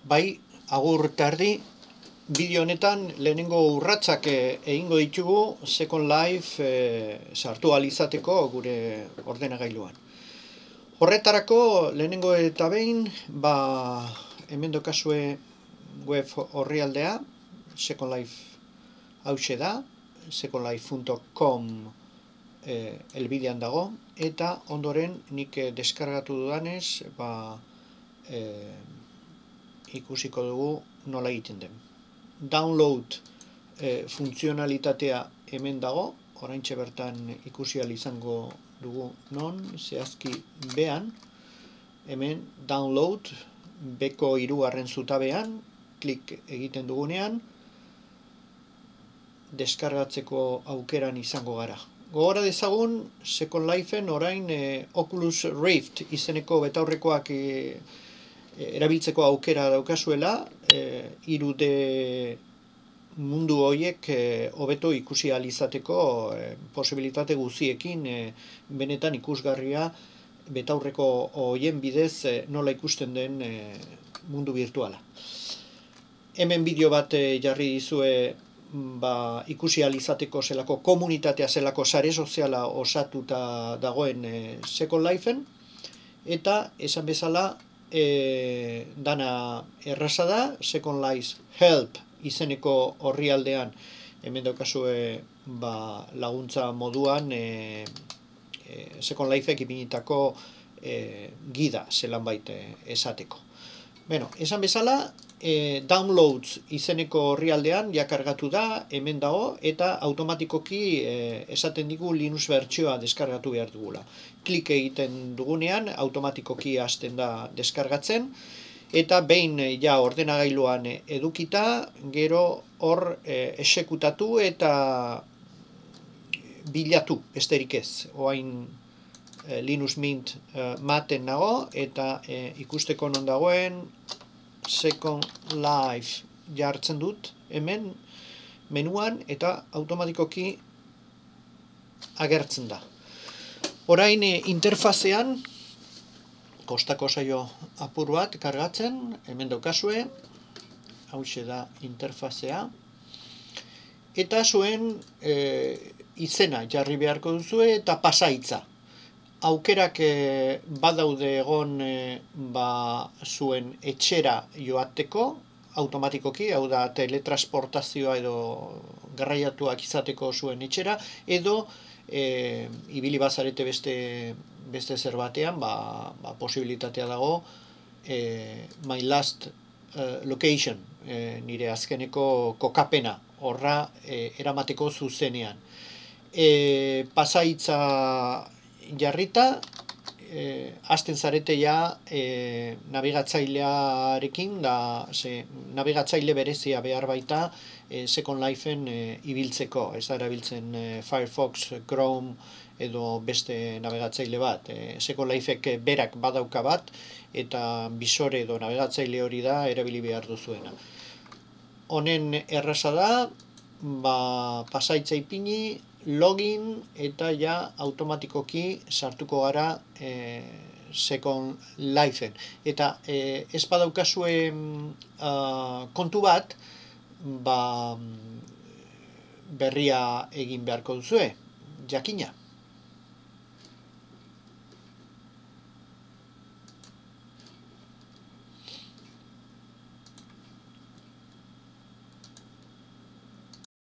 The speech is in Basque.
Bai, agur tardi, bideo honetan lehenengo urratsak egingo ditugu Second Life sartu ahal izateko gure ordenagailuan. Horretarako lehenengo eta behin, hemen dokazue web orrialdea, Second Life hause da, secondlife.com elbidean dago, eta ondoren nik deskargatu dudanez, ikusiko dugu nola egiten den. Download funtzionalitatea hemen dago, oraintxe bertan ikusi ahal izango dugu non, zehazki bean, hemen download, beko 3. zutabean, klik egiten dugunean, deskargatzeko aukeran izango gara. Gogora dezagun, Second Lifeen orain Oculus Rift izeneko betaurrekoak erabiltzeko aukera daukazuela, 3D mundu horiek hobeto ikusi ahal izateko posibilitate guziekin benetan ikusgarria betaurreko horien bidez nola ikusten den mundu virtuala. Hemen bideo bat jarri dizue ikusi ahal izateko zelako komunitatea, zelako sare soziala osatuta dagoen Second Lifeen, eta esan bezala dana erraza da, Second Life Help izeneko orrialdean hemen daukazue laguntza moduan Second Lifek ipinitako gida zelan baita esateko. Esan bezala, downloads izeneko orrialdean jakargatu da, hemen dago, eta automatikoki esaten digu Linux bertsioa deskargatu behar dugula. Klik egiten dugunean, automatikoki hasten da deskargatzen, eta behin ja ordenagailuan edukita, gero hor esekutatu eta bilatu, besterik ez. Oain Linux Mint maten nago, eta ikusteko non dagoen Second Life jartzen dut hemen menuan, eta automatikoki agertzen da. Orain interfazean kostako zaio apur bat kargatzen, hemen daukazue, hause da interfazea, eta zuen izena jarri beharko duzue eta pasaitza. Aukerak badaude egon zuen etxera joateko, automatikoki, hau da teletransportazioa edo garraiatuak izateko zuen etxera, edo ibili bazarete beste zer batean, posibilitatea dago my last location, nire azkeneko kokapena, horra eramateko zuzenean. Pasaitza jarrita, hasten zarete ja nabigatzailearekin, nabigatzaile berezia behar baita Second Lifeen ibiltzeko, ez da erabiltzen Firefox, Chrome edo beste nabigatzaile bat. Second Lifek berak badauka bat, eta bisore edo nabigatzaile hori da erabili behar duzuena. Honen erraza da, pasaitza ipini, login, eta ja automatikoki sartuko gara Second Lifeen. Eta ez badaukazue kontu bat, berria egin beharko duzue, jakina.